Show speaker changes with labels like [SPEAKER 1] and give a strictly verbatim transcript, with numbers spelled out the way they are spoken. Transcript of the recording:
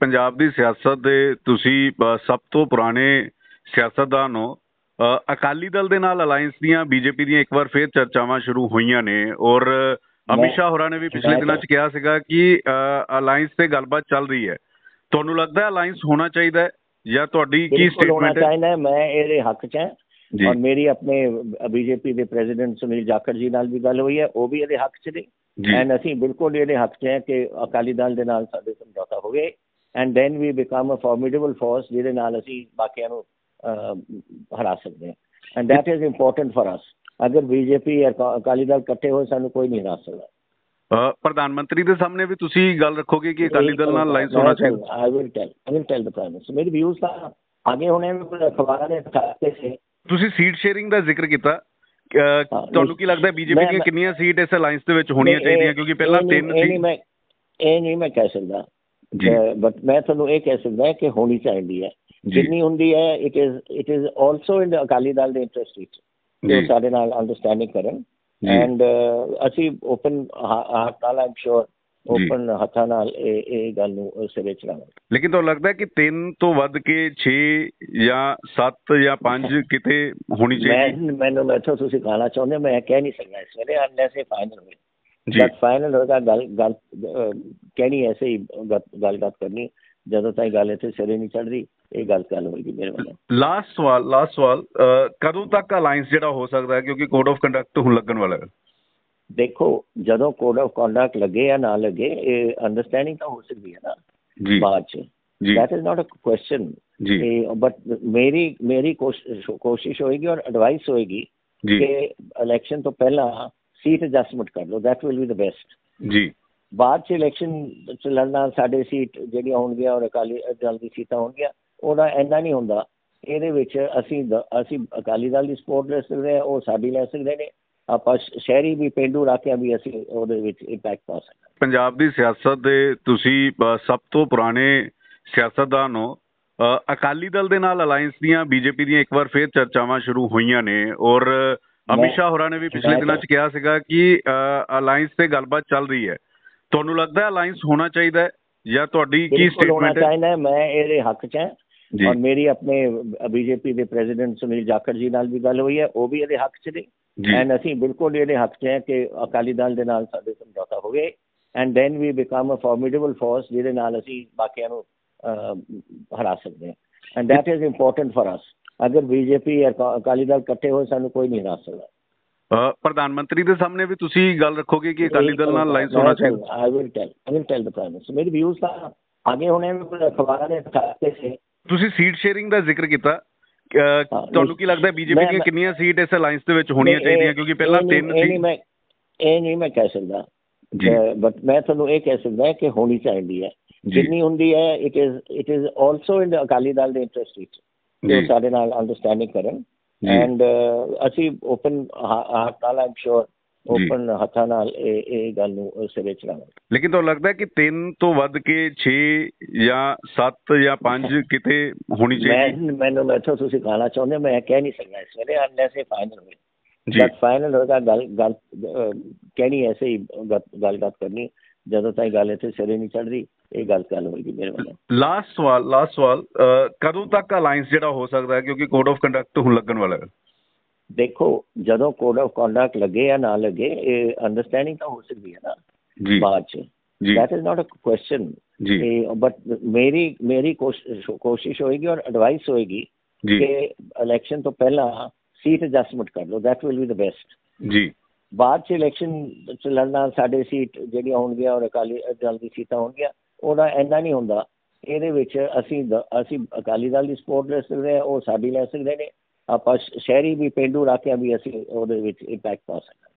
[SPEAKER 1] ਪੰਜਾਬ ਦੀ ਸਿਆਸਤ ਦੇ ਤੁਸੀਂ ਅ, ਸਭ ਤੋਂ ਪੁਰਾਣੇ ਸਿਆਸਤਦਾਨ ਹੋ। ਅ, ਅਕਾਲੀ ਦਲ ਦੇ ਨਾਲ ਅਲਾਇੰਸ ਦੀਆਂ ਬੀਜੇਪੀ ਦੀਆਂ ਇੱਕ ਵਾਰ ਫੇਰ ਚਰਚਾਵਾਂ ਸ਼ੁਰੂ ਹੋਈਆਂ ਨੇ ਔਰ ਅਮਿਤ ਸ਼ਾਹ ਹੋਰਾਂ ਨੇ ਵੀ ਪਿਛਲੇ ਦਿਨਾਂ 'ਚ ਕਿਹਾ ਸੀਗਾ ਕਿ ਅਲਾਇੰਸ ਤੇ ਗੱਲਬਾਤ ਚੱਲ ਰਹੀ ਹੈ। ਤੁਹਾਨੂੰ ਲੱਗਦਾ ਅਲਾਇੰਸ ਹੋਣਾ ਚਾਹੀਦਾ ਹੈ ਜਾਂ ਤੁਹਾਡੀ ਕੀ ਸਟੇਟਮੈਂਟ
[SPEAKER 2] ਹੈ? ਮੈਂ ਇਹਦੇ ਹੱਕ 'ਚ ਹਾਂ ਔਰ ਮੇਰੀ ਆਪਣੇ ਬੀਜੇਪੀ ਦੇ ਪ੍ਰੈਜ਼ੀਡੈਂਟ ਸੁਨੀਲ ਜਾਖੜ ਜੀ ਨਾਲ ਵੀ ਗੱਲ ਹੋਈ ਹੈ, ਉਹ ਵੀ ਇਹਦੇ ਹੱਕ 'ਚ ਨੇ ਐਂਡ ਅਸੀਂ ਬਿਲਕੁਲ ਇਹਦੇ ਹੱਕ 'ਚ ਹੈ ਕਿ ਅਕਾਲੀ ਦਲ ਦੇ ਨਾਲ ਸਾਡੇ ਸਮਝੌਤਾ ਹੋਵੇ and then we become a formidable force ਜਿਹਦੇ ਨਾਲ ਅਸੀਂ ਬਾਕੀਆਂ ਨੂੰ ਹਰਾ ਸਕਦੇ ਹਾਂ and that is important for us. ਅਗਰ ਬੀਜੇਪੀ ਅਕਾਲੀ ਦਲ ਇਕੱਠੇ ਹੋਏ ਸਾਨੂੰ ਕੋਈ ਨਹੀਂ ਹਰਾ ਸਕਦਾ।
[SPEAKER 1] ਪ੍ਰਧਾਨ ਮੰਤਰੀ ਦੇ ਸਾਹਮਣੇ ਵੀ ਤੁਸੀਂ ਗੱਲ ਰੱਖੋਗੇ ਕਿ ਅਕਾਲੀ ਦਲ ਨਾਲ ਅਲਾਇੰਸ ਹੋਣਾ ਚਾਹੀਦਾ?
[SPEAKER 2] I will tell I will tell the prime minister. ਮੇਰੇ ਵਿਊਜ਼ ਤਾਂ ਆਗੇ ਹੋਣੇ ਅਖਬਾਰਾਂ ਦੇ ਦਿਖਾਤੇ ਸੇ। ਤੁਸੀਂ
[SPEAKER 1] ਸੀਟ ਸ਼ੇਅਰਿੰਗ ਦਾ ਜ਼ਿਕਰ ਕੀਤਾ, ਤੁਹਾਨੂੰ ਕੀ ਲੱਗਦਾ ਬੀਜੇਪੀ ਦੀਆਂ ਕਿੰਨੀਆਂ ਸੀਟ ਇਸ ਅਲਾਇੰਸ ਦੇ ਵਿੱਚ ਹੋਣੀਆਂ ਚਾਹੀਦੀਆਂ? ਕਿਉਂਕਿ ਪਹਿਲਾਂ ਤਿੰਨ ਸੀ।
[SPEAKER 2] ਮੈਂ ਇਹ ਨਹੀਂ ਮੈਂ ਕਹਿ ਸਕਦਾ, ਬਟ ਮੈਂ ਤੁਹਾਨੂੰ ਇਹ ਕਹਿ ਸਕਦਾ ਕਿ ਹੋਣੀ ਚਾਹੀਦੀ ਹੈ। ਜਿੰਨੀ ਹੁੰਦੀ ਹੈ it is it is also in Akali Dal ਦੇ ਇੰਟਰਸਟ ਵਿੱਚ ਕਿ ਉਹ ਸਾਡੇ ਨਾਲ ਅੰਡਰਸਟੈਂਡਿੰਗ ਕਰਨ ਐਂਡ ਅਸੀਂ ਓਪਨ ਹਾਰਟ ਨਾਲ ਆਮ ਸ਼ੋਰ ਓਪਨ ਹੱਥਾਂ ਨਾਲ ਇਹ ਇਹ ਗੱਲ ਨੂੰ ਸਿਰੇ ਚੜਾਵਾਂਗੇ।
[SPEAKER 1] ਲੇਕਿਨ ਤੁਹਾਨੂੰ ਲੱਗਦਾ ਕਿ ਤਿੰਨ ਤੋਂ ਵੱਧ ਕੇ ਛੇ ਜਾਂ ਸੱਤ ਜਾਂ ਪੰਜ ਕਿਤੇ ਹੋਣੀ ਚਾਹੀਦੀ?
[SPEAKER 2] ਮੈਨੂੰ ਮੈਥੋਂ ਤੁਸੀਂ ਖਾਣਾ ਚਾਹੁੰਦੇ, ਮੈਂ ਕਹਿ ਨਹੀਂ ਸਕਦਾ ਇਸ ਵੇਲੇ ਅਨਲੈਸ ਇਹ ਫਾਈਨਲ ਹੋਵੇ। ਜਦ ਫਾਈਨਲ ਹੋਏਗਾ ਗੱਲ ਗੱਲ ਕਹਿਣੀ ਐਸੇ ਹੀ ਗੱਲਬਾਤ ਕਰਨੀ, ਜਦੋਂ ਤਾਈਂ ਗੱਲ ਇੱਥੇ ਸਿਰੇ ਨਹੀਂ ਚੜ੍ਹਦੀ ਇਹ ਗੱਲ ਗੱਲ ਹੋਏਗੀ ਮੇਰੇ ਵੱਲੋਂ।
[SPEAKER 1] ਲਾਸਟ ਸਵਾਲ ਲਾਸਟ ਸਵਾਲ ਕਦੋਂ ਤੱਕ ਅਲਾਇੰਸ ਜਿਹੜਾ ਹੋ ਸਕਦਾ ਹੈ, ਕਿਉਂਕਿ ਕੋਡ ਆਫ ਕੰਡਕਟ ਹੁਣ ਲੱਗਣ ਵਾਲਾ ਹੈ?
[SPEAKER 2] ਦੇਖੋ ਜਦੋਂ ਕੋਡ ਆਫ ਕੰਡਕਟ ਲੱਗੇ ਜਾਂ ਨਾ ਲੱਗੇ ਇਹ ਅੰਡਰਸਟੈਂਡਿੰਗ ਤਾਂ ਹੋ ਸਕਦੀ ਹੈ ਨਾ ਬਾਅਦ 'ਚ। That is not a question, but ਮੇਰੀ ਮੇਰੀ ਕੋਸ਼ਿਸ਼ ਹੋਏਗੀ ਔਰ ਐਡਵਾਈਸ ਹੋਏਗੀ ਕਿ ਇਲੈਕਸ਼ਨ ਤੋਂ ਪਹਿਲਾਂ ਸੀਟ ਐਡਜਸਟਮੈਂਟ ਕਰ ਲਓ, that will be the best.
[SPEAKER 1] ਜੀ
[SPEAKER 2] ਬਾਅਦ 'ਚ ਇਲੈਕਸ਼ਨ 'ਚ ਲੜਨਾ ਸਾਡੇ ਸੀਟ ਜਿਹੜੀਆਂ ਹੋਣਗੀਆਂ ਔਰ ਅਕਾਲੀ ਦਲ ਦੀ ਸੀਟਾਂ ਹੋਣਗੀਆਂ ਉਹਦਾ ਇੰਨਾ ਨਹੀਂ ਹੁੰਦਾ। ਇਹਦੇ ਵਿੱਚ ਅਸੀਂ ਅਸੀਂ ਅਕਾਲੀ ਦਲ ਦੀ ਸਪੋਰਟ ਲੈ ਸਕਦੇ ਹਾਂ, ਉਹ ਸਾਡੀ ਲੈ ਸਕਦੇ ਨੇ। ਆਪਾਂ ਸ਼ਹਿਰੀ ਵੀ ਪੇਂਡੂ ਇਲਾਕਿਆਂ ਵੀ ਅਸੀਂ ਉਹਦੇ ਵਿੱਚ ਇੰਪੈਕਟ ਪਾ ਸਕਦੇ।
[SPEAKER 1] ਪੰਜਾਬ ਦੀ ਸਿਆਸਤ ਦੇ ਤੁਸੀਂ ਸਭ ਤੋਂ ਪੁਰਾਣੇ ਸਿਆਸਤਦਾਨ ਹੋ। ਅਕਾਲੀ ਦਲ ਦੇ ਨਾਲ ਅਲਾਇੰਸ ਦੀਆਂ ਬੀਜੇਪੀ ਦੀਆਂ ਇੱਕ ਵਾਰ ਫੇਰ ਚਰਚਾਵਾਂ ਸ਼ੁਰੂ ਹੋਈਆਂ ਨੇ ਔਰ ਅਮਿਤ ਸ਼ਾਹ ਹੋਰਾਂ ਨੇ ਵੀ ਪਿਛਲੇ ਦਿਨਾਂ 'ਚ ਕਿਹਾ ਸੀਗਾ ਕਿ ਅਲਾਇੰਸ ਤੇ ਗੱਲਬਾਤ ਚੱਲ ਰਹੀ ਹੈ। ਤੁਹਾਨੂੰ ਲੱਗਦਾ ਅਲਾਇੰਸ ਹੋਣਾ ਚਾਹੀਦਾ ਹੈ ਜਾਂ ਤੁਹਾਡੀ ਕੀ ਸਟੇਟਮੈਂਟ ਹੈ?
[SPEAKER 2] ਮੈਂ ਇਹਦੇ ਹੱਕ 'ਚ ਹਾਂ ਔਰ ਮੇਰੀ ਆਪਣੇ ਬੀਜੇਪੀ ਦੇ ਪ੍ਰੈਜ਼ੀਡੈਂਟ ਸੁਨੀਲ ਜਾਖੜ ਜੀ ਨਾਲ ਵੀ ਗੱਲ ਹੋਈ ਹੈ, ਉਹ ਵੀ ਇਹਦੇ ਹੱਕ 'ਚ ਨੇ ਐਂਡ ਅਸੀਂ ਬਿਲਕੁਲ ਇਹਦੇ ਹੱਕ 'ਚ ਹੈ ਕਿ ਅਕਾਲੀ ਦਲ ਦੇ ਨਾਲ ਸਾਡੇ ਸਮਝੌਤਾ ਹੋਵੇ and then we become a formidable force ਜਿਹਦੇ ਨਾਲ ਅਸੀਂ ਬਾਕੀਆਂ ਨੂੰ ਹਰਾ ਸਕਦੇ ਹਾਂ and that is important for us. ਅਗਰ ਬੀਜੇਪੀ ਅਕਾਲੀ ਦਲ ਇਕੱਠੇ ਹੋਏ ਸਾਨੂੰ ਕੋਈ ਨਹੀਂ ਹਰਾ ਸਕਦਾ।
[SPEAKER 1] ਪ੍ਰਧਾਨ ਮੰਤਰੀ ਦੇ ਸਾਹਮਣੇ ਵੀ ਤੁਸੀਂ ਗੱਲ ਰੱਖੋਗੇ ਕਿ ਅਕਾਲੀ ਦਲ ਨਾਲ ਅਲਾਇੰਸ ਹੋਣਾ ਚਾਹੀਦਾ?
[SPEAKER 2] I will tell I will tell the prime minister. ਮੇਰੇ ਵਿਊਜ਼ ਤਾਂ ਆਗੇ ਹੋਣੇ ਅਖਬਾਰਾਂ ਦੇ ਦਿਖਾਤੇ ਸੇ।
[SPEAKER 1] ਤੁਸੀਂ ਸੀਟ ਸ਼ੇਅਰਿੰਗ ਦਾ ਜ਼ਿਕਰ ਕੀਤਾ, ਤੁਹਾਨੂੰ ਕੀ ਲੱਗਦਾ ਬੀਜੇਪੀ ਦੀਆਂ ਕਿੰਨੀਆਂ ਸੀਟ ਇਸ ਅਲਾਇੰਸ ਦੇ ਵਿੱਚ ਹੋਣੀਆਂ ਚਾਹੀਦੀਆਂ? ਕਿਉਂਕਿ ਪਹਿਲਾਂ ਤਿੰਨ ਸੀ।
[SPEAKER 2] ਮੈਂ ਇਹ ਨਹੀਂ ਮੈਂ ਕਹਿ ਸਕਦਾ, ਬਟ ਮੈਂ ਤੁਹਾਨੂੰ ਇਹ ਕਹਿ ਸਕਦਾ ਕਿ ਹੋਣੀ ਚਾਹੀਦੀ ਹੈ। ਜਿੰਨੀ ਹੁੰਦੀ ਹੈ it is it is also in Akali Dal ਦੇ ਇੰਟਰਸਟ ਵਿੱਚ ਕਿ ਉਹ ਸਾਡੇ ਨਾਲ ਅੰਡਰਸਟੈਂਡਿੰਗ ਕਰਨ ਐਂਡ ਅਸੀਂ ਓਪਨ ਹਾਰਟ ਨਾਲ ਆਮ ਸ਼ੋਰ ਓਪਨ ਹੱਥਾਂ ਨਾਲ ਇਹ ਇਹ ਗੱਲ ਨੂੰ ਸਿਰੇ ਚੜਾਵਾਂਗੇ।
[SPEAKER 1] ਲੇਕਿਨ ਤੁਹਾਨੂੰ ਲੱਗਦਾ ਕਿ ਤਿੰਨ ਤੋਂ ਵੱਧ ਕੇ ਛੇ ਜਾਂ ਸੱਤ ਜਾਂ ਪੰਜ ਕਿਤੇ ਹੋਣੀ ਚਾਹੀਦੀ?
[SPEAKER 2] ਮੈਨੂੰ ਮੈਥੋਂ ਤੁਸੀਂ ਖਾਣਾ ਚਾਹੁੰਦੇ, ਮੈਂ ਕਹਿ ਨਹੀਂ ਸਕਦਾ ਇਸ ਵੇਲੇ ਅਨਲੈਸ ਇਹ ਫਾਈਨਲ ਹੋਵੇ। ਜਦ ਫਾਈਨਲ ਹੋਏਗਾ ਗੱਲ ਗੱਲ ਕਹਿਣੀ ਐਸੇ ਹੀ ਗੱਲਬਾਤ ਕਰਨੀ, ਜਦੋਂ ਤਾਈਂ ਗੱਲ ਇੱਥੇ ਸਿਰੇ ਨਹੀਂ ਚੜ੍ਹਦੀ ਇਹ ਗੱਲ ਗੱਲ ਹੋਏਗੀ ਮੇਰੇ ਵੱਲੋਂ।
[SPEAKER 1] ਲਾਸਟ ਸਵਾਲ ਲਾਸਟ ਸਵਾਲ ਕਦੋਂ ਤੱਕ ਅਲਾਇੰਸ ਜਿਹੜਾ ਹੋ ਸਕਦਾ ਹੈ, ਕਿਉਂਕਿ ਕੋਡ ਆਫ ਕੰਡਕਟ ਹੁਣ ਲੱਗਣ ਵਾਲਾ ਹੈ?
[SPEAKER 2] ਦੇਖੋ ਜਦੋਂ ਕੋਡ ਆਫ ਕੰਡਕਟ ਲੱਗੇ ਜਾਂ ਨਾ ਲੱਗੇ ਇਹ ਅੰਡਰਸਟੈਂਡਿੰਗ ਤਾਂ ਹੋ ਸਕਦੀ ਹੈ ਨਾ ਬਾਅਦ 'ਚ। That is not a question, but ਮੇਰੀ ਮੇਰੀ ਕੋਸ਼ਿਸ਼ ਹੋਏਗੀ ਔਰ ਐਡਵਾਈਸ ਹੋਏਗੀ ਕਿ ਇਲੈਕਸ਼ਨ ਤੋਂ ਪਹਿਲਾਂ ਸੀਟ ਐਡਜਸਟਮੈਂਟ ਕਰ ਲਓ, that will be the best.
[SPEAKER 1] ਜੀ
[SPEAKER 2] ਬਾਅਦ 'ਚ ਇਲੈਕਸ਼ਨ 'ਚ ਲੜਨਾ ਸਾਡੇ ਸੀਟ ਜਿਹੜੀਆਂ ਹੋਣਗੀਆਂ ਔਰ ਅਕਾਲੀ ਦਲ ਦੀ ਸੀਟਾਂ ਹੋਣਗੀਆਂ ਉਹਦਾ ਇੰਨਾ ਨਹੀਂ ਹੁੰਦਾ। ਇਹਦੇ ਵਿੱਚ ਅਸੀਂ ਅਸੀਂ ਅਕਾਲੀ ਦਲ ਦੀ ਸਪੋਰਟ ਲੈ ਸਕਦੇ ਹਾਂ, ਉਹ ਸਾਡੀ ਲੈ ਸਕਦੇ ਨੇ। ਆਪਾਂ ਸ਼ਹਿਰੀ ਵੀ ਪੇਂਡੂ ਇਲਾਕਿਆਂ ਵੀ ਅਸੀਂ ਉਹਦੇ ਵਿੱਚ ਇੰਪੈਕਟ ਪਾ ਸਕਦੇ।